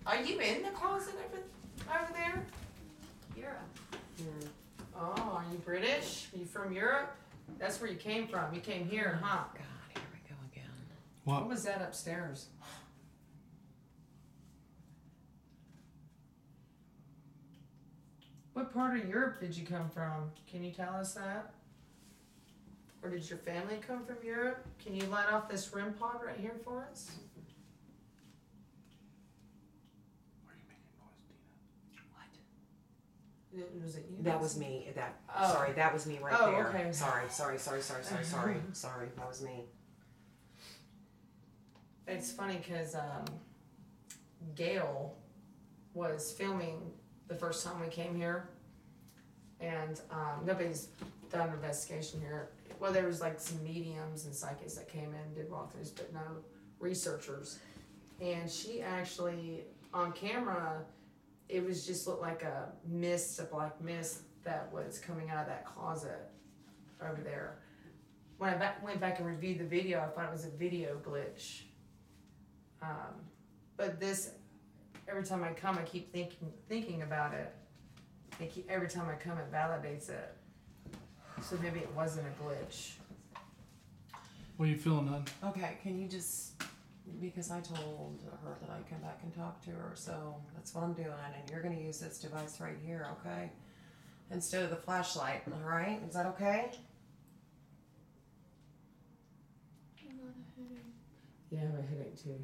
Are you in the closet over there? Europe. Oh, are you British? Are you from Europe? That's where you came from. You came here, huh? God, here we go again. What was that upstairs? What part of Europe did you come from? Can you tell us that? Or did your family come from Europe? Can you light off this REM pod right here for us? Why are you making noise, Tina? What? Was it you? That was me. Oh. Sorry, that was me right Oh, there. okay. Sorry, that was me. It's funny because Gail was filming the first time we came here, and nobody's done an investigation here. Well, there was like some mediums and psychics that came in, did walkthroughs, but no researchers. And she actually, on camera, it was just looked like a black mist that was coming out of that closet over there. When I went back and reviewed the video, I thought it was a video glitch. But this, every time I come, I keep thinking about it. Every time I come, it validates it. So maybe it wasn't a glitch. What are you feeling, hon? Okay, can you just, because I told her that I'd come back and talk to her, so that's what I'm doing, and you're going to use this device right here, okay? Instead of the flashlight, all right? Is that okay? Yeah, I have a headache too.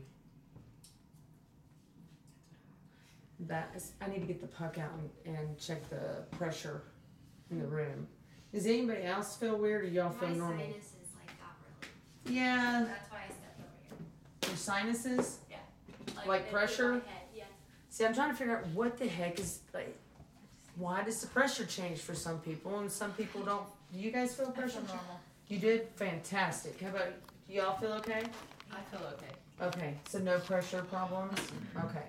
I need to get the puck out and check the pressure in the room. Does anybody else feel weird, or y'all feel normal? My sinuses got really. Yeah. That's why I stepped over here. Your sinuses? Yeah. Like it pressure? hit my head, yes. See, I'm trying to figure out what the heck is, like, why does the pressure change for some people and some people don't? Do you guys feel pressure? I feel normal. You did? Fantastic. How about, do y'all feel okay? I feel okay. Okay, so no pressure problems? Okay.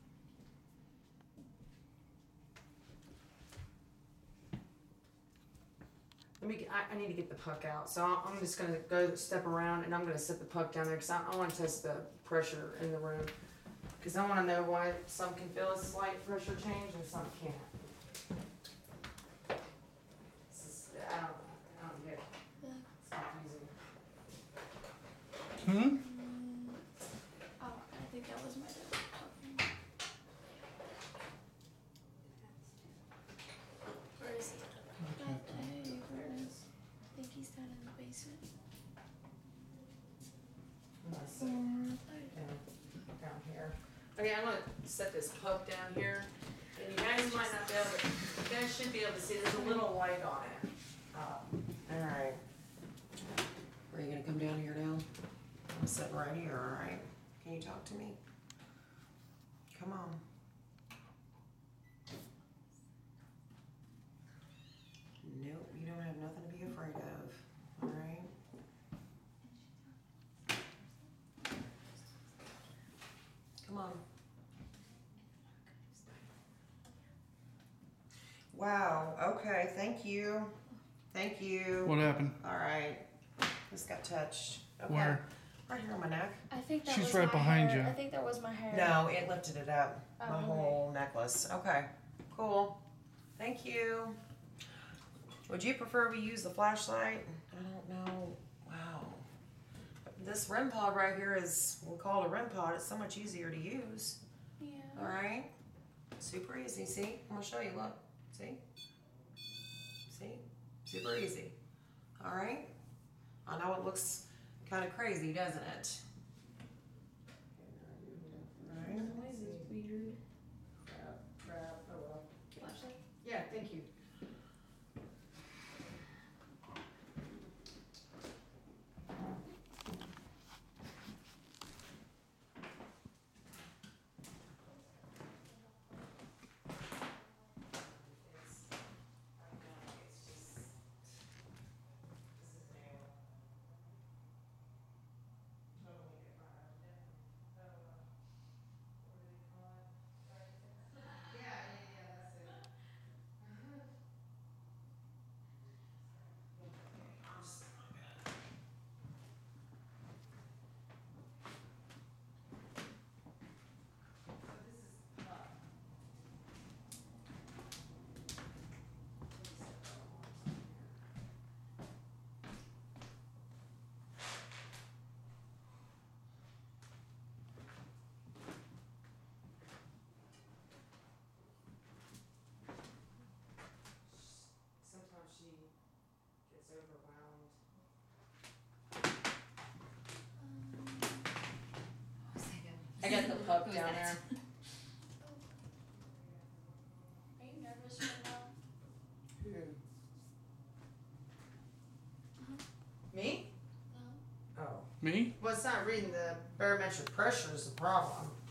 I need to get the puck out, so I'm just gonna go step around and I'm gonna set the puck down there because I want to test the pressure in the room. Because I want to know why some can feel a slight pressure change and some can't. I don't get it. It's confusing. Oh, I think that was my dad. Where is he? Hey, where is? I think he's down in the basement. Down here. Okay, I'm gonna set this puck down here. And you guys might not be able to, you guys should be able to see, there's a little light on it. Alright. Are you going to come down here now? I'm sitting right here, alright? Can you talk to me? Come on. Nope, you don't have nothing to be afraid of, alright? Come on. Wow, okay, thank you. Thank you. What happened? Alright. This got touched. Okay. Where? Right here on my neck. I think that She's was right my behind hair. you. I think that was my hair. No, it lifted it up. Oh, My okay. whole necklace. Okay. Cool. Thank you. Would you prefer we use the flashlight? I don't know. Wow. This REM pod right here is, we'll call it a REM pod. It's so much easier to use. Yeah. Alright? Super easy. See? I'm going to show you. Look. See? See? Super easy. Alright? I know it looks kind of crazy, doesn't it? Alright. Noise is weird. Crap, oh well. Flashlight. Yeah, thank you. I got the pup Who's down that? there. Are you nervous right now? Me? No. Oh. Me? Well, it's not reading the barometric pressure is the problem.